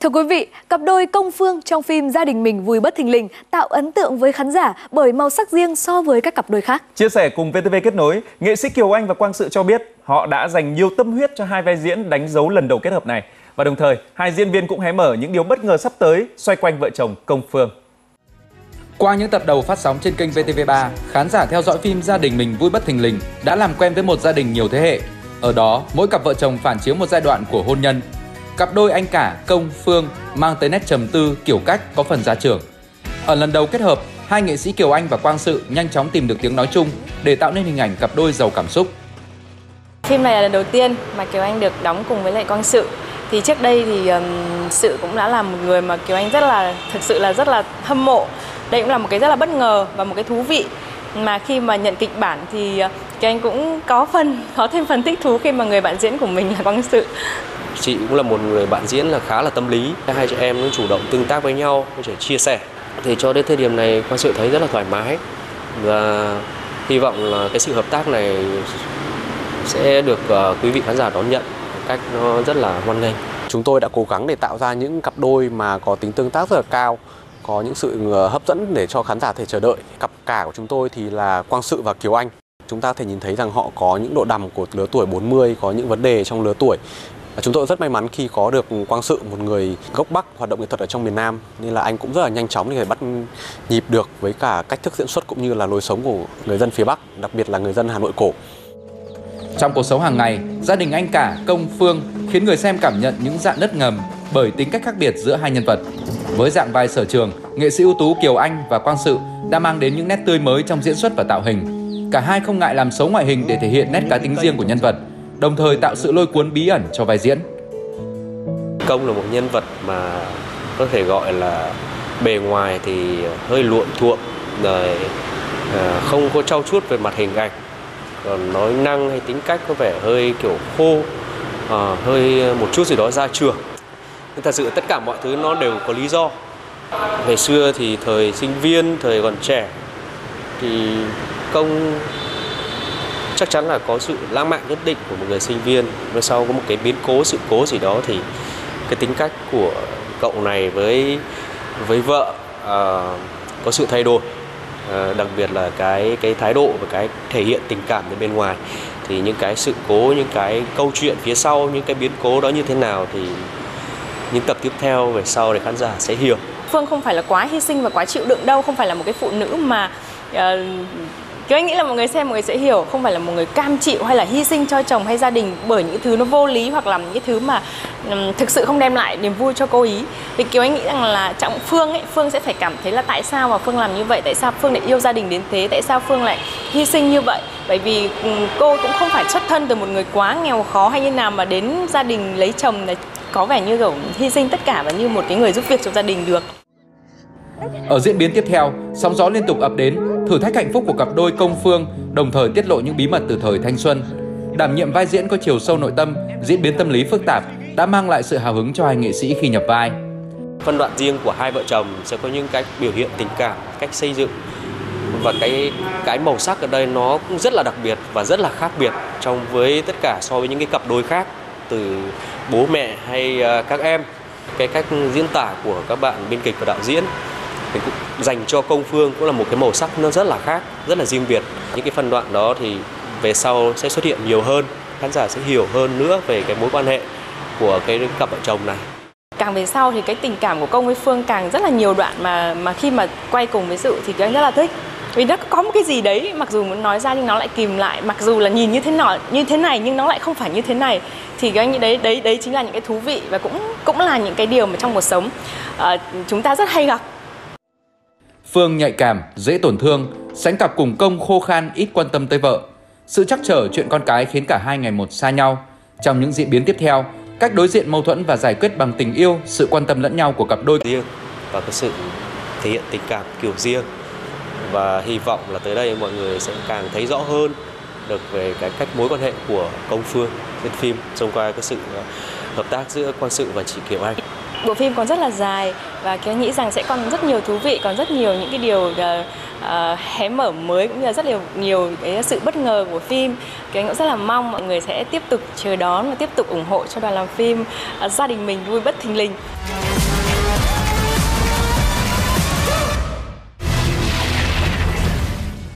Thưa quý vị, cặp đôi Công Phương trong phim Gia đình mình vui bất thình lình tạo ấn tượng với khán giả bởi màu sắc riêng so với các cặp đôi khác. Chia sẻ cùng VTV Kết Nối, nghệ sĩ Kiều Anh và Quang Sự cho biết họ đã dành nhiều tâm huyết cho hai vai diễn đánh dấu lần đầu kết hợp này. Và đồng thời, hai diễn viên cũng hé mở những điều bất ngờ sắp tới xoay quanh vợ chồng Công Phương. Qua những tập đầu phát sóng trên kênh VTV3, khán giả theo dõi phim Gia đình mình vui bất thình lình đã làm quen với một gia đình nhiều thế hệ. Ở đó, mỗi cặp vợ chồng phản chiếu một giai đoạn của hôn nhân. Cặp đôi anh cả Công Phương mang tới nét trầm tư kiểu cách có phần gia trưởng. Ở lần đầu kết hợp, hai nghệ sĩ Kiều Anh và Quang Sự nhanh chóng tìm được tiếng nói chung để tạo nên hình ảnh cặp đôi giàu cảm xúc. Phim này là lần đầu tiên mà Kiều Anh được đóng cùng với lại Quang Sự. Thì trước đây thì Sự cũng đã là một người mà Kiều Anh thực sự là rất là hâm mộ. Đây cũng là một cái rất là bất ngờ và một cái thú vị. Mà khi mà nhận kịch bản thì Kiều Anh cũng có thêm phần thích thú khi mà người bạn diễn của mình là Quang Sự. Chị cũng là một người bạn diễn là khá là tâm lý. Hai chị em cũng chủ động tương tác với nhau, có thể chia sẻ. Thì cho đến thời điểm này Quang Sự thấy rất là thoải mái. Và hy vọng là cái sự hợp tác này sẽ được quý vị khán giả đón nhận một cách nó rất là hoan nghênh. Chúng tôi đã cố gắng để tạo ra những cặp đôi mà có tính tương tác rất là cao, có những sự hấp dẫn để cho khán giả thể chờ đợi. Cặp cả của chúng tôi thì là Quang Sự và Kiều Anh. Chúng ta có thể nhìn thấy rằng họ có những độ đằm của lứa tuổi 40, có những vấn đề trong lứa tuổi. Chúng tôi rất may mắn khi có được Quang Sự, một người gốc Bắc hoạt động nghệ thuật ở trong miền Nam, nên là anh cũng rất là nhanh chóng để bắt nhịp được với cả cách thức diễn xuất cũng như là lối sống của người dân phía Bắc, đặc biệt là người dân Hà Nội cổ. Trong cuộc sống hàng ngày, gia đình anh cả Công Phương khiến người xem cảm nhận những rạn nứt ngầm bởi tính cách khác biệt giữa hai nhân vật. Với dạng vai sở trường, nghệ sĩ ưu tú Kiều Anh và Quang Sự đã mang đến những nét tươi mới trong diễn xuất và tạo hình. Cả hai không ngại làm xấu ngoại hình để thể hiện nét cá tính riêng của nhân vật, đồng thời tạo sự lôi cuốn bí ẩn cho vai diễn. Công là một nhân vật mà có thể gọi là bề ngoài thì hơi luộm thuộm, rồi không có trau chuốt về mặt hình ảnh, còn nói năng hay tính cách có vẻ hơi kiểu khô, hơi một chút gì đó gia trưởng. Nhưng thật sự tất cả mọi thứ nó đều có lý do. Ngày xưa thì thời sinh viên, thời còn trẻ thì Công chắc chắn là có sự lãng mạn nhất định của một người sinh viên. Và sau có một cái biến cố, sự cố gì đó thì cái tính cách của cậu này với vợ có sự thay đổi. Đặc biệt là cái thái độ và cái thể hiện tình cảm ở bên ngoài. Thì những cái sự cố, những cái câu chuyện phía sau, những cái biến cố đó như thế nào thì những tập tiếp theo về sau để khán giả sẽ hiểu. Phương không phải là quá hy sinh và quá chịu đựng đâu, không phải là một cái phụ nữ mà Kiều Anh nghĩ là mọi người sẽ hiểu, không phải là một người cam chịu hay là hy sinh cho chồng hay gia đình bởi những thứ nó vô lý hoặc là những cái thứ mà thực sự không đem lại niềm vui cho cô ý. Thì Kiều Anh nghĩ rằng là trọng Phương sẽ phải cảm thấy là tại sao mà Phương làm như vậy, tại sao Phương lại yêu gia đình đến thế, tại sao Phương lại hy sinh như vậy. Bởi vì cô cũng không phải xuất thân từ một người quá nghèo khó hay như nào mà đến gia đình lấy chồng là có vẻ như kiểu hy sinh tất cả và như một cái người giúp việc trong gia đình được. Ở diễn biến tiếp theo, sóng gió liên tục ập đến, thử thách hạnh phúc của cặp đôi Công Phương, đồng thời tiết lộ những bí mật từ thời thanh xuân. Đảm nhiệm vai diễn có chiều sâu nội tâm, diễn biến tâm lý phức tạp đã mang lại sự hào hứng cho hai nghệ sĩ khi nhập vai. Phân đoạn riêng của hai vợ chồng sẽ có những cách biểu hiện tình cảm, cách xây dựng và cái màu sắc ở đây nó cũng rất là đặc biệt và rất là khác biệt trong với tất cả so với những cái cặp đôi khác, từ bố mẹ hay các em. Cái cách diễn tả của các bạn biên kịch và đạo diễn thì cũng dành cho Công Phương cũng là một cái màu sắc nó rất là khác, rất là riêng biệt. Những cái phân đoạn đó thì về sau sẽ xuất hiện nhiều hơn, khán giả sẽ hiểu hơn nữa về cái mối quan hệ của cái cặp vợ chồng này. Càng về sau thì cái tình cảm của Công với Phương càng rất là nhiều đoạn mà khi mà quay cùng với Sự thì anh rất là thích. Vì nó có một cái gì đấy, mặc dù muốn nói ra nhưng nó lại kìm lại, mặc dù là nhìn như thế này nhưng nó lại không phải như thế này. Thì anh nghĩ đấy chính là những cái thú vị và cũng là những cái điều mà trong cuộc sống chúng ta rất hay gặp. Phương nhạy cảm, dễ tổn thương, sánh cặp cùng Công khô khan, ít quan tâm tới vợ. Sự trắc trở chuyện con cái khiến cả hai ngày một xa nhau. Trong những diễn biến tiếp theo, cách đối diện mâu thuẫn và giải quyết bằng tình yêu, sự quan tâm lẫn nhau của cặp đôi riêng và cái sự thể hiện tình cảm kiểu riêng. Và hy vọng là tới đây mọi người sẽ càng thấy rõ hơn được về cái cách mối quan hệ của Công Phương trên phim thông qua cái sự hợp tác giữa Quang Sự và chị Kiều Anh. Bộ phim còn rất là dài và Kiều nghĩ rằng sẽ còn rất nhiều thú vị, còn rất nhiều những cái điều hé mở mới cũng như là rất nhiều cái sự bất ngờ của phim. Kiều cũng rất là mong mọi người sẽ tiếp tục chờ đón và tiếp tục ủng hộ cho đoàn làm phim Gia đình mình vui bất thình lình.